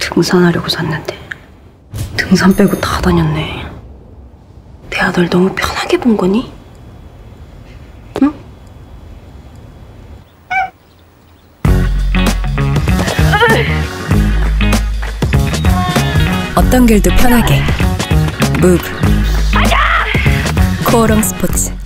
등산하려고 샀는데 등산 빼고 다 다녔네. 내 아들 너무 편하게 본 거니? 응? 어떤 길도 편하게 무브 코오롱 스포츠.